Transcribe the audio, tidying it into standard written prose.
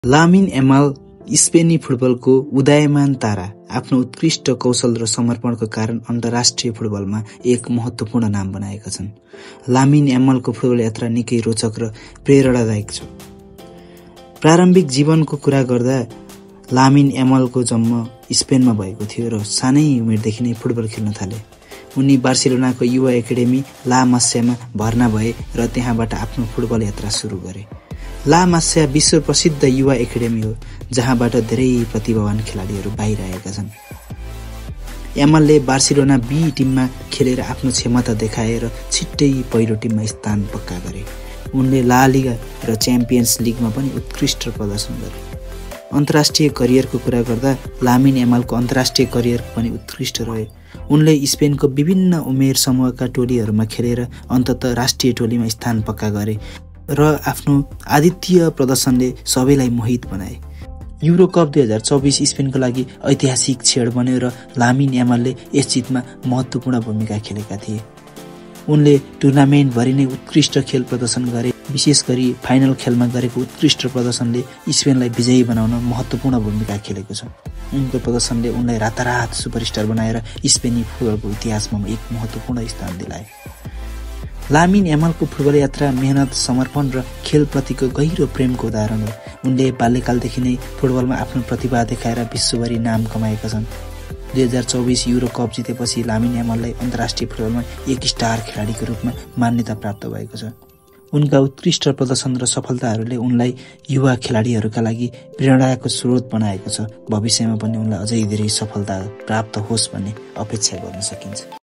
Lamine Yamal स्पेनी फुटबलको उदयमान तारा आफ्नो उत्कृष्ट कौशल र समर्पणको कारण अन्तर्राष्ट्रिय फुटबलमा एक महत्त्वपूर्ण नाम बनाएका छन्। लामिन यामालको फुटबल यात्रा निकै रोचक र प्रेरणादायक छ। प्रारम्भिक जीवनको कुरा गर्दा लामिन यामालको जन्म स्पेनमा भएको थियो र सानै उमेरदेखि नै फुटबल खेल्न थाले। उनी बार्सिलोनाको युवा एकाडेमी ला मास्यामा भर्ना भए र त्यहाँबाट आफ्नो फुटबल यात्रा सुरु गरे। ला मास्या विश्व प्रसिद्ध युवा एकाडेमी हो, जहाँबाट धेरै प्रतिभावान खेलाडीहरू बाहिर आएका छन्। यामालले बार्सिलोना बी टिममा खेलेर आफ्नो क्षमता देखाएर छिट्टै पहिलो टिममा स्थान पक्का गरे। उनले ला लिगा र च्याम्पियन्स लिगमा पनि उत्कृष्ट प्रदर्शन गरे। अन्तर्राष्ट्रिय करियरको कुरा गर्दा लामिन यामालको अन्तर्राष्ट्रिय करियर पनि उत्कृष्ट रहे। उनले स्पेनको विभिन्न उमेर समूहका टोलीहरूमा खेलेर अन्ततः राष्ट्रिय टोलीमा स्थान पक्का गरे र आफ्नो अद्वितीय प्रदर्शनले सबैलाई मोहित बनाए। युरो कप 2024 स्पेनको लागि ऐतिहासिक क्षण बन्यो र लामिन यामालले यस जितमा महत्त्वपूर्ण भूमिका खेलेका थिए। उनले टुर्नामेन्टभरि नै उत्कृष्ट खेल प्रदर्शन गरे। विशेष गरी फाइनल खेलमा गरेको उत्कृष्ट प्रदर्शनले स्पेनलाई विजयी बनाउन महत्त्वपूर्ण भूमिका खेलेको छ। उनको प्रदर्शनले उनलाई रातारात सुपरस्टार बनाएर स्पेनी फुटबलको इतिहासमा एक महत्त्वपूर्ण स्थान दिलाए। लामिन यामालको फुटबल यात्रा मेहनत, समर्पण र खेलप्रतिको गहिरो प्रेमको उदाहरण हो। उनले बाल्यकालदेखि नै फुटबलमा आफ्नो प्रतिभा देखाएर विश्वभरि नाम कमाएका छन्। 2024 युरो कप जितेपछि लामिन यामाललाई अन्तर्राष्ट्रिय फुटबलमा एक स्टार खेलाडीको रूपमा मान्यता प्राप्त भएको छ। उनका उत्कृष्ट प्रदर्शन र सफलताहरूले उनलाई युवा खेलाडीहरूका लागि प्रेरणाको स्रोत बनाएको छ। भविष्यमा पनि उनलाई अझै धेरै सफलता प्राप्त होस् भन्ने अपेक्षा गर्न सकिन्छ।